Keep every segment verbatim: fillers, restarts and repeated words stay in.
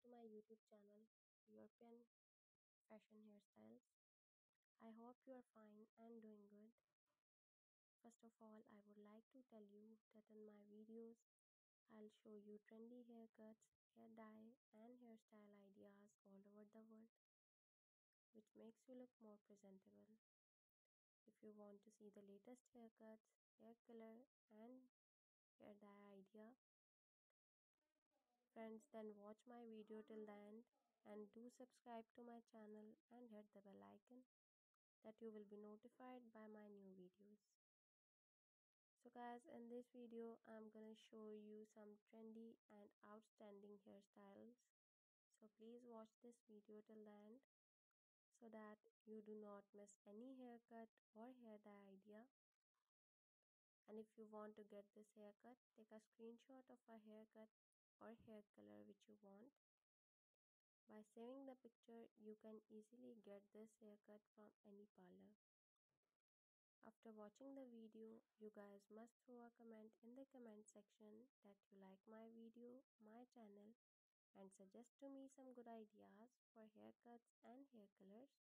to my YouTube channel, European Fashion Hairstyles. I hope you are fine and doing good. First of all, I would like to tell you that in my videos, I'll show you trendy haircuts, hair dye, and hairstyle ideas all over the world, which makes you look more presentable. If you want to see the latest haircuts, hair color, and hair dye idea, friends, then watch my video till the end and do subscribe to my channel and hit the bell icon that you will be notified by my new videos. So guys, in this video I'm gonna show you some trendy and outstanding hairstyles. So please watch this video till the end so that you do not miss any haircut or hair dye idea. And if you want to get this haircut, take a screenshot of a haircut or hair color which you want. By saving the picture, you can easily get this haircut from any parlor. After watching the video, you guys must throw a comment in the comment section that you like my video, my channel, and suggest to me some good ideas for haircuts and hair colors.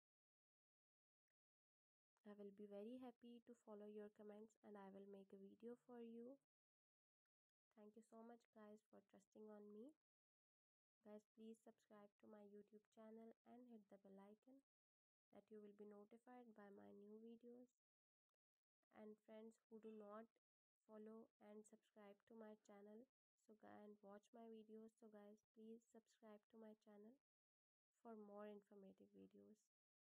I will be very happy to follow your comments and I will make a video for you. Thank you so much guys for trusting on me. Guys, please subscribe to my YouTube channel and hit the bell icon that you will be notified by my new videos. And friends who do not follow and subscribe to my channel so guys and watch my videos, so guys please subscribe to my channel for more informative videos.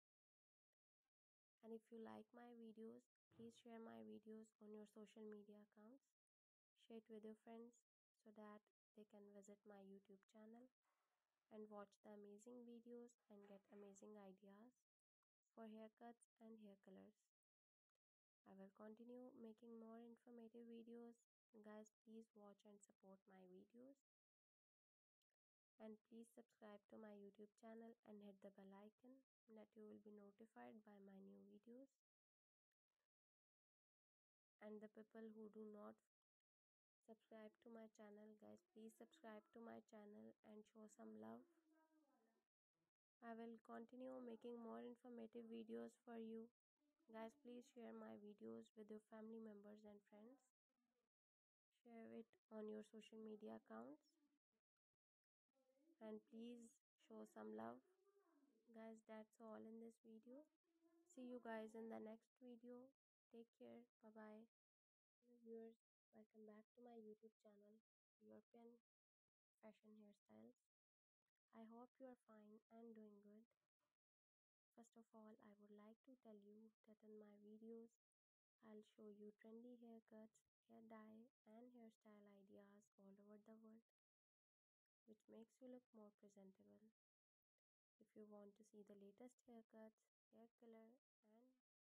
And if you like my videos, please share my videos on your social media accounts. Share it with your friends so that they can visit my YouTube channel and watch the amazing videos and get amazing ideas for haircuts and hair colors. I will continue making more informative videos. Guys, please watch and support my videos. And please subscribe to my YouTube channel and hit the bell icon that you will be notified by my new videos. And the people who do not subscribe to my channel, guys, please subscribe to my channel and show some love. I will continue making more informative videos for you. Guys, please share my videos with your family members and friends. Share it on your social media accounts. And please show some love. Guys, that's all in this video. See you guys in the next video. Take care. Bye bye. Hello viewers, welcome back to my YouTube channel, European Fashion Hairstyles. I hope you are fine and doing good. First of all, I would like to tell you that in my videos, I'll show you trendy haircuts, hair dye, and hairstyle ideas all over the world, which makes you look more presentable. If you want to see the latest haircuts, hair color, and